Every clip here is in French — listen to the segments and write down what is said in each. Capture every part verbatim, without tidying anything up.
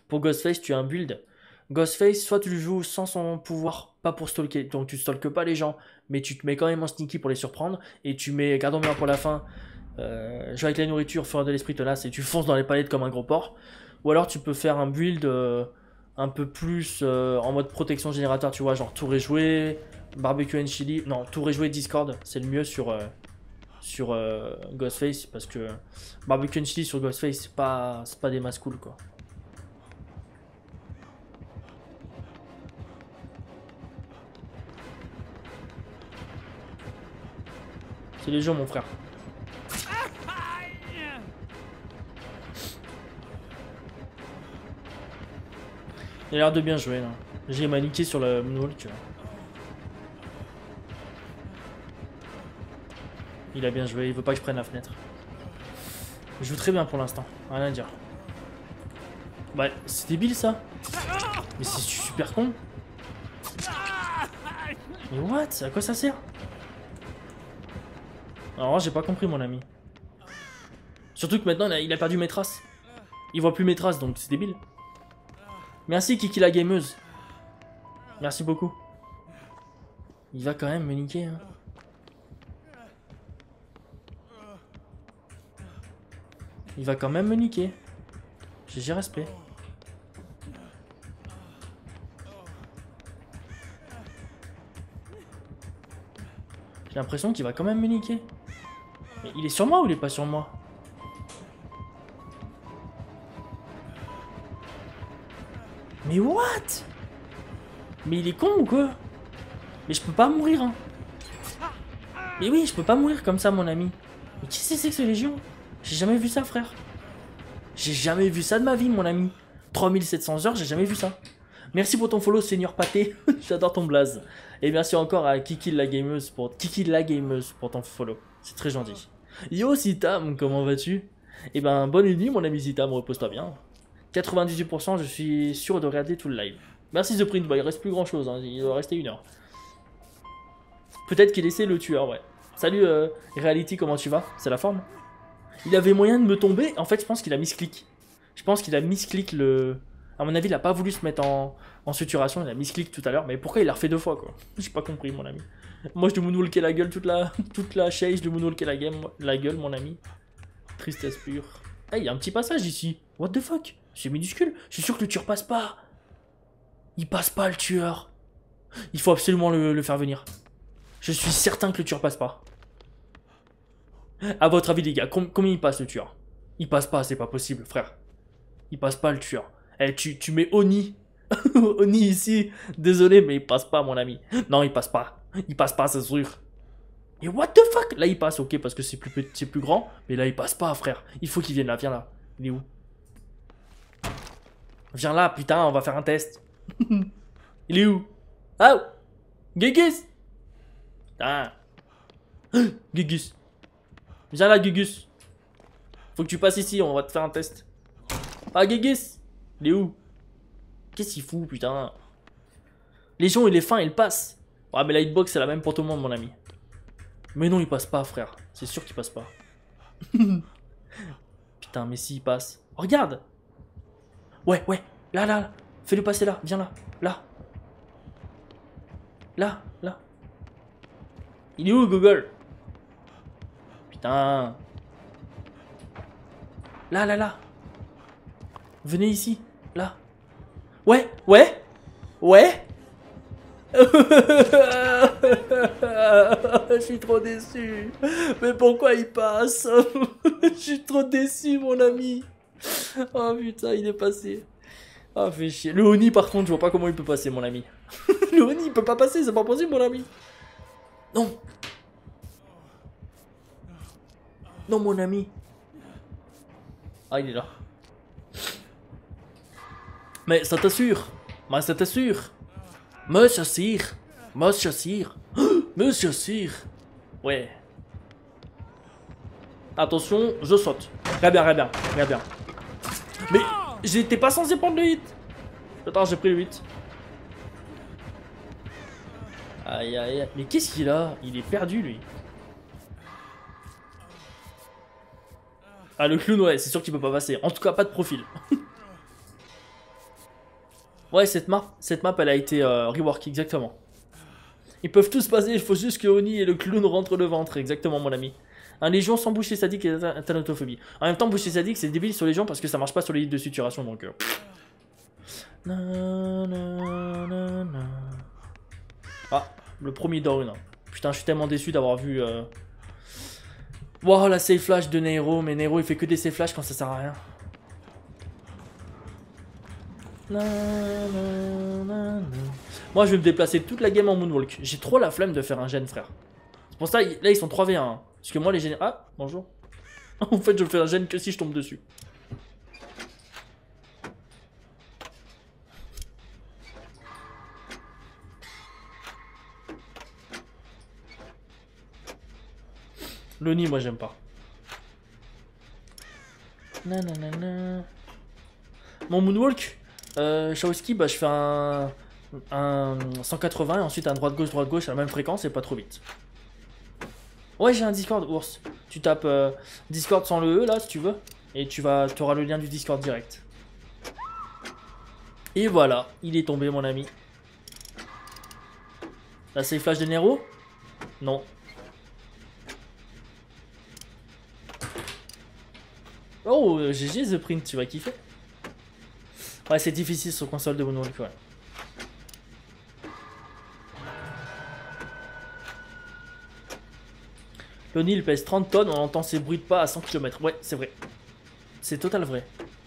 Pour Ghostface, tu as un build. Ghostface, soit tu le joues sans son pouvoir, pas pour stalker, donc tu stalkes pas les gens, mais tu te mets quand même en sneaky pour les surprendre, et tu mets garde en mémoire pour la fin, euh, joue avec la nourriture, fureur de l'esprit tenace, et tu fonces dans les palettes comme un gros porc. Ou alors tu peux faire un build euh, un peu plus euh, en mode protection générateur, tu vois, genre tour et jouet, barbecue and chili, non, tour et jouet Discord, c'est le mieux sur, euh, sur euh, Ghostface, parce que barbecue and chili sur Ghostface, c'est pas, c'est pas des masses cool, quoi. C'est les gens, mon frère. Il a l'air de bien jouer, là. J'ai maniqué sur le moonwalk, tu vois. Il a bien joué, il veut pas que je prenne la fenêtre. Il joue très bien pour l'instant, rien à dire. Ouais, c'est débile ça. Mais c'est super con. Mais what? À quoi ça sert? Alors j'ai pas compris mon ami. Surtout que maintenant il a perdu mes traces. Il voit plus mes traces donc c'est débile. Merci Kiki la gameuse. Merci beaucoup. Il va quand même me niquer hein. Il va quand même me niquer. J'ai respect. J'ai l'impression qu'il va quand même me niquer. Mais il est sur moi ou il est pas sur moi? Mais what? Mais il est con ou quoi? Mais je peux pas mourir hein. Mais oui, je peux pas mourir comme ça mon ami. Mais qu'est-ce que c'est que ce Légion? J'ai jamais vu ça frère. J'ai jamais vu ça de ma vie mon ami. trois mille sept cents heures, j'ai jamais vu ça. Merci pour ton follow Seigneur Pâté. J'adore ton blaze. Et merci encore à Kiki la gameuse pour Kiki la gameuse pour ton follow. C'est très gentil. Yo Sitam, comment vas-tu? Eh ben bonne nuit mon ami Sitam, repose-toi bien. quatre-vingt-dix-huit pour cent, je suis sûr de regarder tout le live. Merci The Print Boy, il reste plus grand chose, hein. Il doit rester une heure. Peut-être qu'il essaie le tueur, ouais. Salut euh, Reality, comment tu vas? C'est la forme? Il avait moyen de me tomber, en fait je pense qu'il a misclick. Je pense qu'il a misclick le... À mon avis il a pas voulu se mettre en, en suturation, il a misclick tout à l'heure. Mais pourquoi il l'a refait deux fois quoi? J'ai pas compris mon ami. Moi je dois moonwalker la gueule toute la, toute la chase, je dois moonwalker la, game, la gueule mon ami. Tristesse pure. Ah il y a un petit passage ici. What the fuck? C'est minuscule. Je suis sûr que le tueur passe pas. Il passe pas le tueur. Il faut absolument le, le faire venir. Je suis certain que le tueur passe pas. A votre avis les gars, com combien il passe le tueur? Il passe pas, c'est pas possible frère. Il passe pas le tueur. Eh tu, tu mets Oni. Oni ici. Désolé mais il passe pas mon ami. Non il passe pas. Il passe pas c'est sûr. Et what the fuck? Là il passe ok parce que c'est plus petit, c'est plus grand. Mais là il passe pas frère. Il faut qu'il vienne là, viens là. Il est où? Viens là putain on va faire un test. Il est où? Oh Gugus. Ah Gugus. Viens là Gugus. Faut que tu passes ici, on va te faire un test. Ah Gugus. Il est où? Qu'est-ce qu'il fout putain? Les gens il est fin, il passe. Ouais mais la hitbox c'est la même pour tout le monde mon ami. Mais non il passe pas frère. C'est sûr qu'il passe pas. Putain mais si il passe. Oh, regarde. Ouais ouais. Là là là. Fais-le passer là. Viens là. Là. Là. Là. Il est où Google? Putain. Là, là, là. Venez ici. Là. Ouais, ouais. Ouais. Je suis trop déçu. Mais pourquoi il passe? Je suis trop déçu, mon ami. Oh putain, il est passé. Ah, fait chier. Le Oni, par contre, je vois pas comment il peut passer, mon ami. Le Oni, il peut pas passer, c'est pas possible, mon ami. Non. Non, mon ami. Ah, il est là. Mais ça t'assure. Mais ça t'assure. Monsieur Sire. Monsieur Sire. Monsieur Sire. Ouais. Attention, je saute. Très bien, très bien, très bien. Mais j'étais pas censé prendre le hit. Attends, j'ai pris le hit. Aïe, aïe, aïe. Mais qu'est-ce qu'il a? Il est perdu, lui. Ah, le clown, ouais, c'est sûr qu'il peut pas passer. En tout cas, pas de profil. Ouais, cette map, cette map elle a été euh, rework, exactement. Ils peuvent tous passer, il faut juste que Oni et le clown rentrent le ventre, exactement mon ami. Un légion sans boucher sadique et thanatophobie. En même temps, boucher sadique c'est débile sur les gens parce que ça marche pas sur les listes de suturation donc. Euh... Na, na, na, na. Ah, le premier down. Putain, je suis tellement déçu d'avoir vu. Euh... Wow, la save flash de Nero, mais Nero il fait que des save flash quand ça sert à rien. Na, na, na, na. Moi je vais me déplacer toute la game en Moonwalk. J'ai trop la flemme de faire un gène, frère. C'est pour ça, là ils sont trois v un. Hein. Parce que moi les gènes. Ah, bonjour. En fait, je fais un gène que si je tombe dessus. Le nid, moi j'aime pas. Nanana. Mon Moonwalk, euh, Shaoski, bah je fais un. un cent quatre-vingts et ensuite un droite-gauche, droite-gauche à la même fréquence et pas trop vite. Ouais, j'ai un Discord, ours. Tu tapes euh, Discord sans le E là si tu veux. Et tu vas, tu auras le lien du Discord direct. Et voilà, il est tombé mon ami. Là c'est flash de Nero? Non. Oh, G G The Print, tu vas kiffer. Ouais, c'est difficile sur console de Moonwalk, ouais. Le Nil pèse trente tonnes, on entend ses bruits de pas à cent kilomètres. Ouais, c'est vrai. C'est total vrai.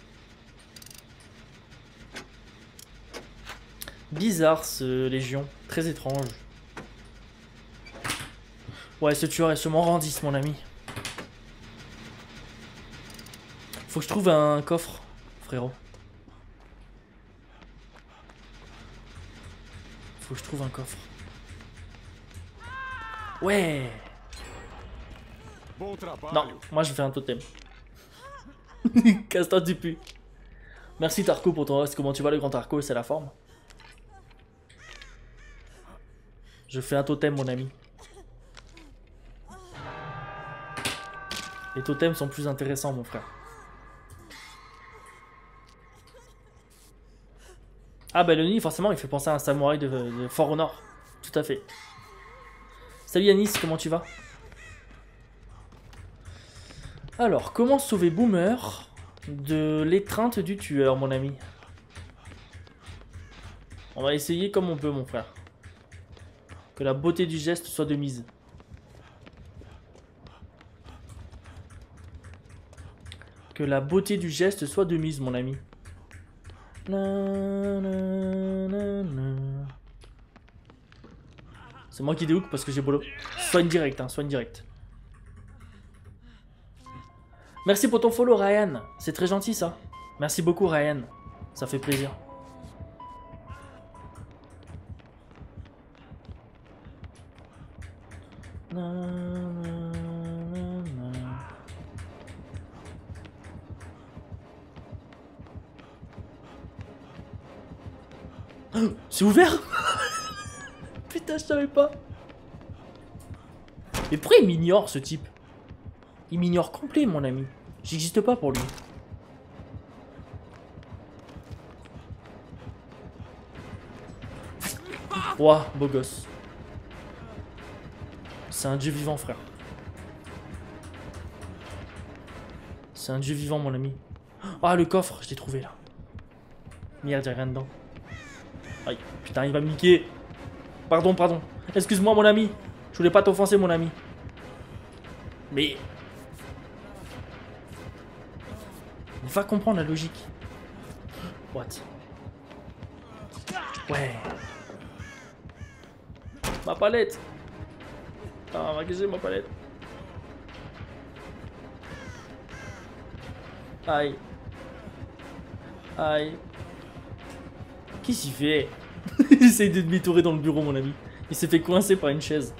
Bizarre ce Légion, très étrange. Ouais, ce tueur est sûrement Randis, mon ami. Faut que je trouve un coffre, frérot. Faut que je trouve un coffre. Ouais. Bon non, moi je fais un totem. Casse-toi du pu. Merci Tarko pour ton reste. Comment tu vas le grand Tarko? C'est la forme. Je fais un totem mon ami. Les totems sont plus intéressants mon frère. Ah bah le nid forcément il fait penser à un samouraï de, de Fort au Nord. Tout à fait. Salut Yanis, comment tu vas? Alors, comment sauver Boomer de l'étreinte du tueur, mon ami? On va essayer comme on peut, mon frère. Que la beauté du geste soit de mise. Que la beauté du geste soit de mise, mon ami. C'est moi qui déhook parce que j'ai bolo. Soigne direct, hein, soigne direct. Merci pour ton follow Ryan, c'est très gentil ça. Merci beaucoup Ryan, ça fait plaisir. Oh, c'est ouvert. Putain, je savais pas. Mais pourquoi il m'ignore ce type? Il m'ignore complet, mon ami. J'existe pas pour lui. Ouah, beau gosse. C'est un dieu vivant, frère. C'est un dieu vivant, mon ami. Ah, le coffre, je l'ai trouvé, là. Merde, y'a rien dedans. Aïe, putain, il va me niquer. Pardon, pardon. Excuse-moi, mon ami. Je voulais pas t'offenser, mon ami. Mais... va comprendre la logique. What? Ouais. Ma palette. Ah, ma qu'est-ce que ma palette? Aïe. Aïe. Qu'est-ce qu'il fait? Il essaye de demi-tourer dans le bureau, mon ami. Il s'est fait coincer par une chaise.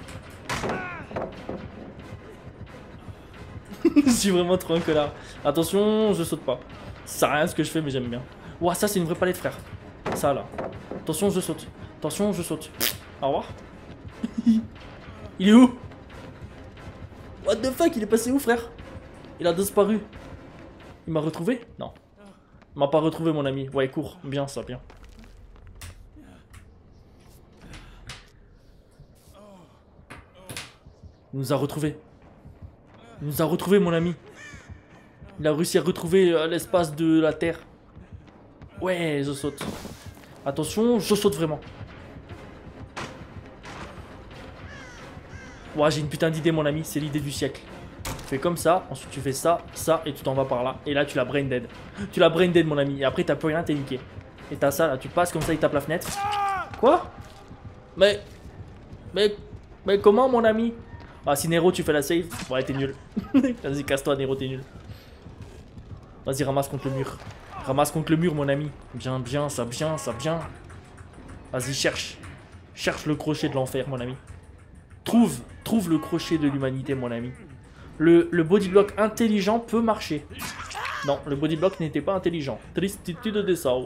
Je suis vraiment trop un connard. Attention, je saute pas. Ça sert à rien ce que je fais, mais j'aime bien. Ouah, ça c'est une vraie palette, frère. Ça là. Attention, je saute. Attention, je saute. Au revoir. Il est où? What the fuck, il est passé où, frère? Il a disparu. Il m'a retrouvé? Non. Il m'a pas retrouvé, mon ami. Ouais, cours. Bien, ça, bien. Il nous a retrouvés. Il nous a retrouvés, mon ami. Il a réussi à retrouver euh, l'espace de la Terre. Ouais, je saute. Attention, je saute vraiment. Ouais, j'ai une putain d'idée, mon ami. C'est l'idée du siècle. Tu fais comme ça, ensuite tu fais ça, ça, et tu t'en vas par là. Et là, tu la brain dead. Tu la brain dead, mon ami. Et après, t'as plus rien, t'es niqué. Et t'as ça, là, tu passes comme ça, il tape la fenêtre. Quoi? Mais... Mais... Mais comment, mon ami? Ah, si Nero, tu fais la save, ouais, t'es nul. Vas-y, casse-toi, Nero, t'es nul. Vas-y, ramasse contre le mur. Ramasse contre le mur, mon ami. Bien, bien, ça, bien, ça, bien. Vas-y, cherche. Cherche le crochet de l'enfer, mon ami. Trouve, trouve le crochet de l'humanité, mon ami. Le, le bodyblock intelligent peut marcher. Non, le bodyblock n'était pas intelligent. Tristitude de Sao.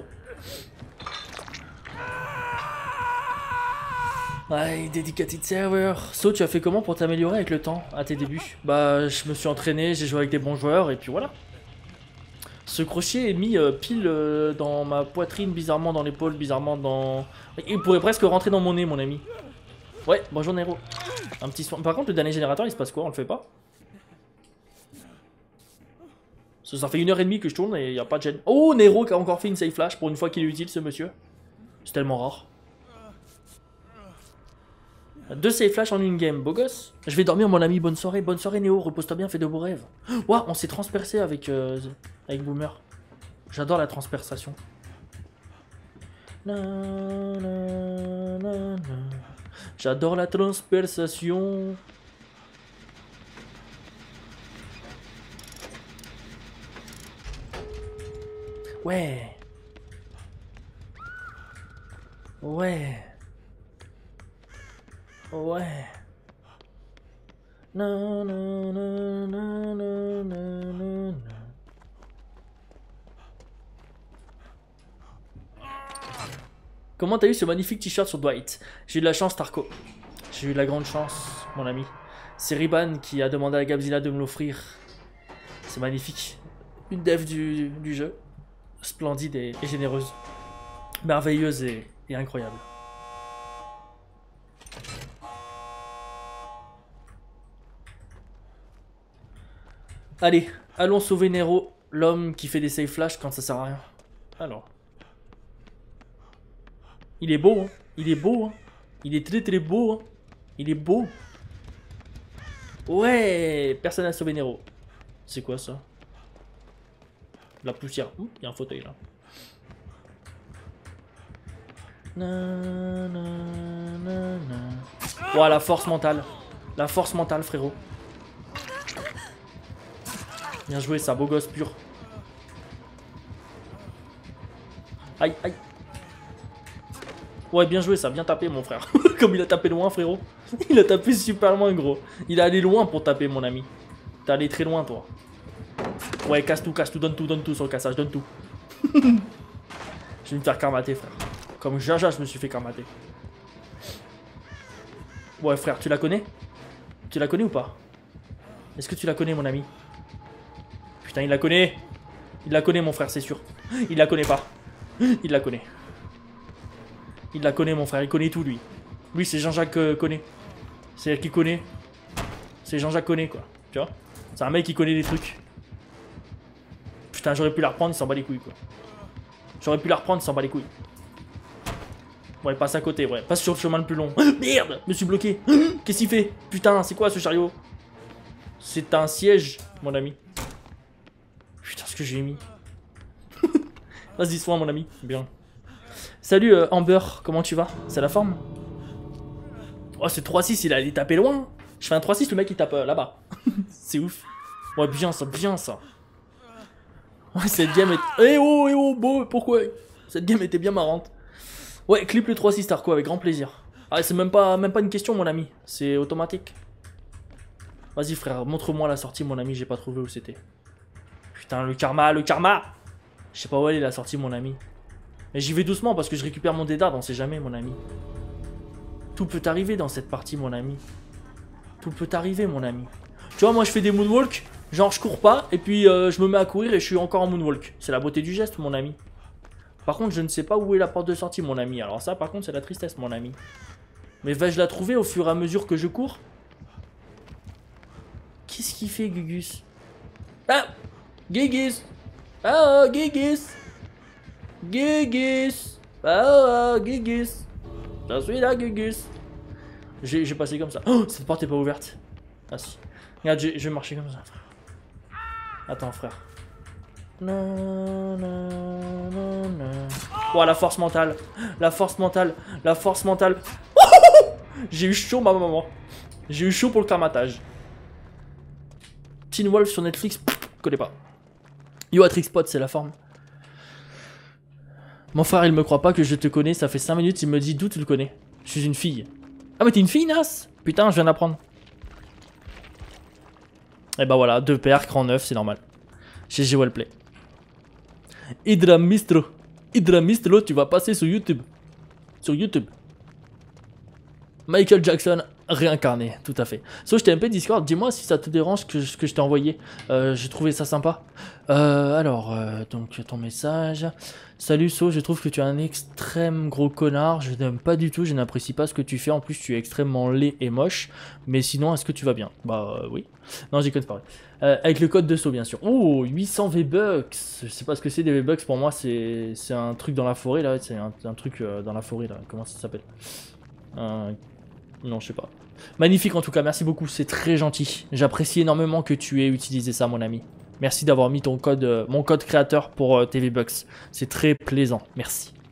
Ouais, dedicated server. So, tu as fait comment pour t'améliorer avec le temps à tes débuts? Bah, je me suis entraîné, j'ai joué avec des bons joueurs et puis voilà. Ce crochet est mis euh, pile euh, dans ma poitrine, bizarrement dans l'épaule, bizarrement dans... Il pourrait presque rentrer dans mon nez, mon ami. Ouais, bonjour Nero. Un petit soin. Par contre, le dernier générateur, il se passe quoi? On le fait pas? Ça, ça fait une heure et demie que je tourne et il n'y a pas de gêne. Oh, Nero qui a encore fait une save flash pour une fois qu'il est utile, ce monsieur. C'est tellement rare. Deux save flash en une game, beau gosse. Je vais dormir, mon ami, bonne soirée. Bonne soirée, Néo, repose-toi bien, fais de beaux rêves. Ouah, on s'est transpercé avec, euh, avec Boomer. J'adore la transperçation. J'adore la transperçation. Ouais. Ouais. Ouais. Non, non, non, non, non, non, non. Comment t'as eu ce magnifique t-shirt sur Dwight? J'ai eu de la chance, Tarko. J'ai eu de la grande chance, mon ami. C'est Riban qui a demandé à Gabzilla de me l'offrir. C'est magnifique. Une dev du, du jeu. Splendide et, et généreuse. Merveilleuse et, et incroyable. Allez, allons sauver Nero, l'homme qui fait des save flash quand ça sert à rien. Alors. Il est beau, hein. Il est beau, hein. Il est très très beau, hein. Il est beau. Ouais, personne n'a sauvé Nero. C'est quoi ça? La poussière. Il y a un fauteuil là. Na, na, na, na. Oh, la force mentale. La force mentale, frérot. Bien joué, ça, beau gosse pur. Aïe, aïe. Ouais, bien joué, ça, bien tapé, mon frère. Comme il a tapé loin, frérot. Il a tapé super loin, gros. Il est allé loin pour taper, mon ami. T'es allé très loin, toi. Ouais, casse tout, casse tout, donne tout, donne tout sur le cassage, donne tout. Je vais me faire karmater, frère. Comme Jaja, je me suis fait karmater. Ouais, frère, tu la connais? Tu la connais ou pas? Est-ce que tu la connais, mon ami? Putain, il la connaît. Il la connaît, mon frère, c'est sûr. Il la connaît pas. Il la connaît. Il la connaît, mon frère. Il connaît tout, lui. Lui, c'est Jean-Jacques euh, connaît. C'est elle qui connaît. C'est Jean-Jacques connaît, quoi. Tu vois? C'est un mec qui connaît des trucs. Putain, j'aurais pu la reprendre, il s'en bat les couilles, quoi. J'aurais pu la reprendre, il s'en bat les couilles. Ouais, passe à côté, ouais. Passe sur le chemin le plus long. Merde, je me suis bloqué. Qu'est-ce qu'il fait? Putain, c'est quoi ce chariot? C'est un siège, mon ami. Putain, ce que j'ai mis. Vas-y, soin, mon ami. Bien. Salut, euh, Amber. Comment tu vas? C'est la forme? Oh, ce trois six, il a allé taper loin. Je fais un trois six, le mec, il tape euh, là-bas. C'est ouf. Ouais, bien ça, bien ça. Ouais, cette game est... Eh oh, eh oh, beau, pourquoi? Cette game était bien marrante. Ouais, clip le trois six Tarko, avec grand plaisir. Ah, c'est même pas, même pas une question, mon ami. C'est automatique. Vas-y, frère, montre-moi la sortie, mon ami. J'ai pas trouvé où c'était. Putain, le karma, le karma. Je sais pas où elle est, la sortie, mon ami. Mais j'y vais doucement parce que je récupère mon dédard, on sait jamais, mon ami. Tout peut arriver dans cette partie, mon ami. Tout peut arriver, mon ami. Tu vois, moi, je fais des moonwalk. Genre, je cours pas, et puis euh, je me mets à courir et je suis encore en moonwalk. C'est la beauté du geste, mon ami. Par contre, je ne sais pas où est la porte de sortie, mon ami. Alors ça, par contre, c'est la tristesse, mon ami. Mais vais-je la trouver au fur et à mesure que je cours? qu'il fait, Gugus? Ah! Gugus! Ah, Gugus! Gugus! Ah, Gugus! Je suis là, Gugus! J'ai passé comme ça. Oh, cette porte est pas ouverte. Ah si. Regarde, je vais marcher comme ça. Attends, frère. Non, non, non, non. Oh, la force mentale. La force mentale. La force mentale. J'ai eu chaud, ma maman. J'ai eu chaud pour le karmatage. Teen Wolf sur Netflix, pff, connais pas. Yo, Atrixpot, c'est la forme. Mon frère, il me croit pas que je te connais. Ça fait cinq minutes, il me dit d'où tu le connais. Je suis une fille. Ah, mais t'es une fille, Nas? Putain, je viens d'apprendre. Et bah voilà, deux paires, cran neuf, c'est normal. G G Wellplay. Hydra Mistro. Hydra Mistro, tu vas passer sur YouTube. Sur YouTube. Michael Jackson réincarné, tout à fait. So, je t'ai un peu Discord, dis-moi si ça te dérange que, que je t'ai envoyé. Euh, j'ai trouvé ça sympa. Euh, alors, euh, donc ton message. Salut So, je trouve que tu es un extrême gros connard. Je n'aime pas du tout, je n'apprécie pas ce que tu fais. En plus, tu es extrêmement laid et moche. Mais sinon, est-ce que tu vas bien? Bah euh, oui. Non, j'ai connu, c'est pas vrai. Euh, avec le code de So, bien sûr. Oh, huit cents V-Bucks. Je sais pas ce que c'est des V-Bucks. Pour moi, c'est un truc dans la forêt là. C'est un, un truc euh, dans la forêt là. Comment ça s'appelle? euh, Non, je sais pas. Magnifique en tout cas, merci beaucoup, c'est très gentil. J'apprécie énormément que tu aies utilisé ça, mon ami. Merci d'avoir mis ton code, euh, mon code créateur pour euh, T V Bucks. C'est très plaisant, merci.